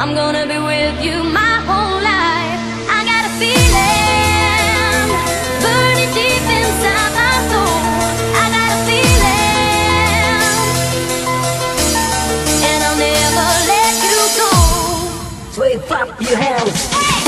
I'm gonna be with you my whole life. I got a feeling burning deep inside my soul. I got a feeling, and I'll never let you go. Sway, clap your hands.